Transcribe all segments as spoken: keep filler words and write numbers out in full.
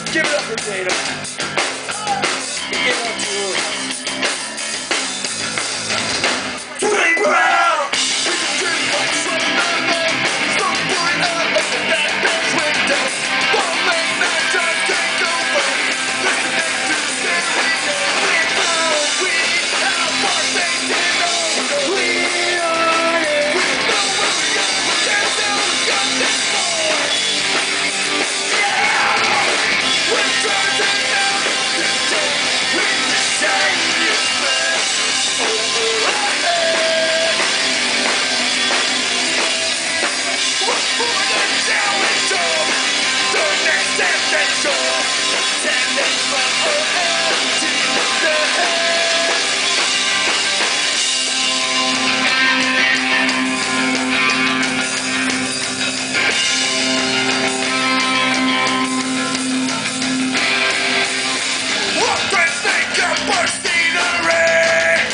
Give it up for Tatum. He gave up too early. Three Brown! We can drink like some mellow. Smoke boy out of the back bench window. One late night time take over. Listening to the stereo. We're proud. We have our faith in over. We are it. We know where we are. We can't tell we got this far. Yeah! We're trying to take out control. We can shine this flash over our head. We're for the challenge of the next adventure. Standing from our empty the head. What friends think are bursting a ring?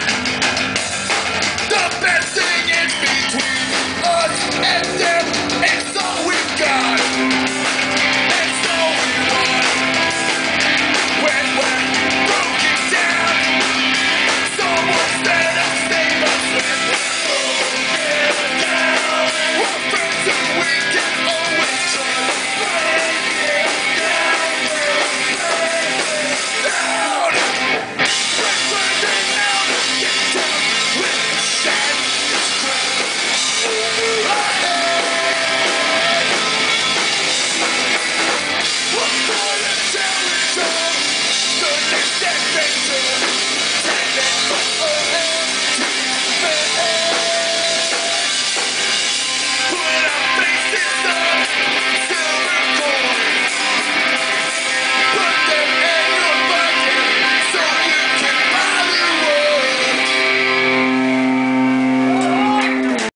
The best thing is between us and them. It's all we've got. It's all we want. When we're broken down, someone's there to save us when we're broken down. We're friends and we can always trust.